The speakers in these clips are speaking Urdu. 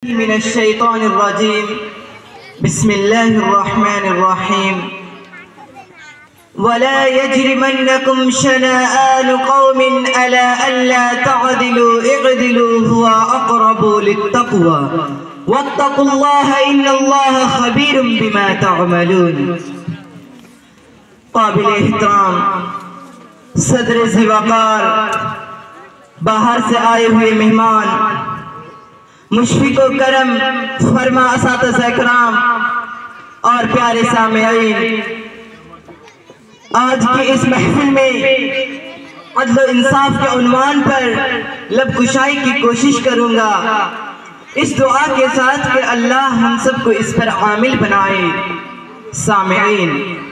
من الشيطان الرجيم بسم الله الرحمن الرحيم ولا يجرمنكم شنآن قوم على ألا تعدلوا اعدلوا هو أقرب للتقوى واتقوا الله إن الله خبير بما تعملون. قابل احترام صدر ذوقار، باہر سے آئے ہوئے مہمان، مشفق و کرم فرما اساتذہ کرام اور پیارے سامعین، آج کی اس محفل میں عدل و انصاف کے عنوان پر لب کشائی کی کوشش کروں گا، اس دعا کے ساتھ کہ اللہ ہم سب کو اس پر عامل بنائے. سامعین،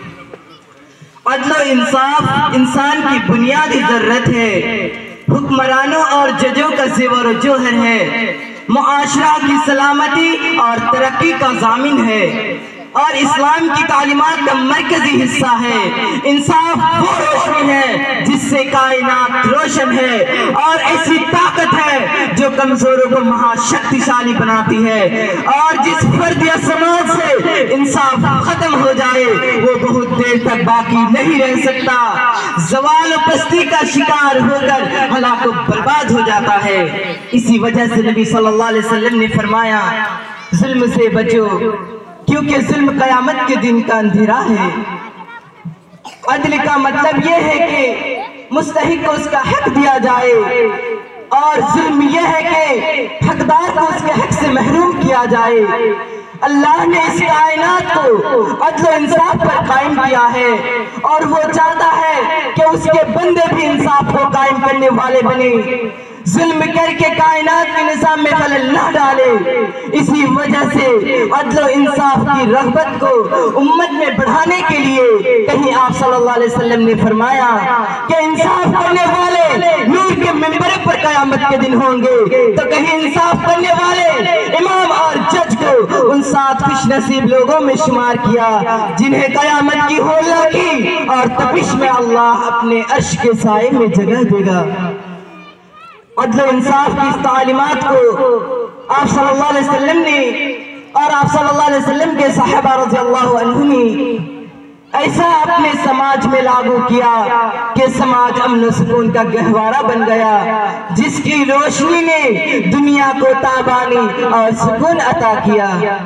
عدل و انصاف انسان کی بنیادی ضرورت ہے، حکمرانوں اور ججوں کا زیور و جوہر ہے، معاشرہ کی سلامتی اور ترقی کا ضامن ہے اور اسلام کی تعلیمات کا مرکزی حصہ ہے. انصاف وہ روشنی ہے جس سے کائنات روشن ہے اور ایسی طاقت ہے جو کمزوروں کو مہا شکتیشالی بناتی ہے، اور جس فرد یا سماج سے انصاف ختم ہو جائے وہ بہت دیر تک باقی نہیں رہ سکتا، زوال و پستی کا شکار ہو کر ہلاک و برباد ہو جاتا ہے. اسی وجہ سے نبی صلی اللہ علیہ وسلم نے فرمایا، ظلم سے بچو کیونکہ ظلم قیامت کے دن کا اندھیرا ہے. عدل کا مطلب یہ ہے کہ مستحق کو اس کا حق دیا جائے، اور ظلم یہ ہے کہ حقدار کو اس کے حق سے محروم کیا جائے. اللہ نے اس کائنات کو عدل و انصاف پر قائم کیا ہے اور وہ چاہتا ہے کہ اس کے بندے بھی انصاف کو قائم کرنے والے بنے، ظلم کر کے کائنات کے نظام میں خلل نہ ڈالے. اسی وجہ سے عدل و انصاف کی رغبت کو امت میں بڑھانے کے لیے کہیں آپ صلی اللہ علیہ وسلم نے فرمایا کہ انصاف کرنے والے نور کے منبر پر قیامت کے دن ہوں گے، تو کہیں انصاف کرنے والے امام اور جج کو ان 7 خوش نصیب لوگوں میں شمار کیا جنہیں قیامت کی ہولناکی اور تپش میں اللہ اپنے عرش کے سائے میں جگہ دے گا. عدل و انصاف کی اس تعلیمات کو آپ صلی اللہ علیہ وسلم نے اور آپ صلی اللہ علیہ وسلم کے صحابہ رضی اللہ عنہ نے ایسا اپنے سماج میں لاگو کیا کہ سماج امن و سکون کا گہوارہ بن گیا، جس کی روشنی نے دنیا کو تابانی اور سکون عطا کیا.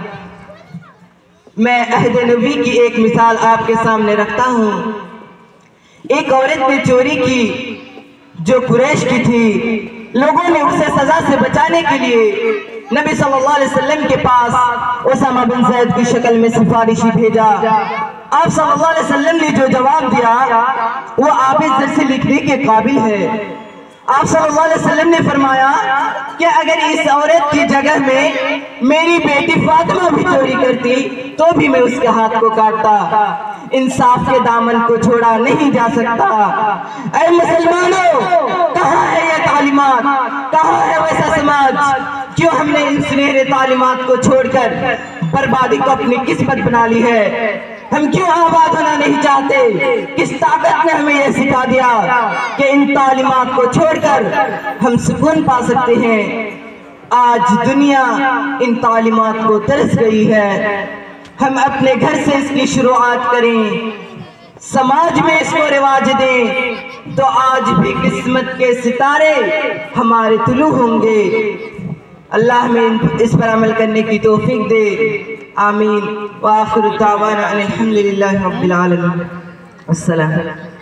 میں عہد نبی کی ایک مثال آپ کے سامنے رکھتا ہوں. ایک عورت نے چوری کی جو قریش کی تھی. لوگوں نے اسے سزا سے بچانے کے لیے نبی صلی اللہ علیہ وسلم کے پاس اسامہ بن زید کی شکل میں سفارشی بھیجا. آپ صلی اللہ علیہ وسلم نے جو جواب دیا وہ آب زر سے لکھنے کے قابل ہے. آپ صلی اللہ علیہ وسلم نے فرمایا کہ اگر اس عورت کی جگہ میں میری بیٹی فاطمہ بھی چوری کرتی تو بھی میں اس کے ہاتھ کو کاٹتا. انصاف کے دامن کو چھوڑا نہیں جا سکتا. اے مسلمانوں، کہاں ہے یہ تعلیمات؟ کہاں ہے ویسا سماج؟ کیوں ہم نے ان سنہرے تعلیمات کو چھوڑ کر بربادی کو اپنی قسمت بنا لی ہے؟ ہم کیوں آباد ہونا نہیں چاہتے؟ کس طاقت نے ہمیں یہ سکھا دیا کہ ان تعلیمات کو چھوڑ کر ہم سکون پا سکتے ہیں؟ آج دنیا ان تعلیمات کو ترس گئی ہے. ہم اپنے گھر سے اس کی شروعات کریں، سماج میں اس کو رواج دیں، تو آج بھی قسمت کے ستارے ہمارے طلوع ہوں گے. اللہ ہمیں اس پر عمل کرنے کی توفیق دے. آمین. وآخر دعوانا ان الحمدللہ رب العالمین. السلام.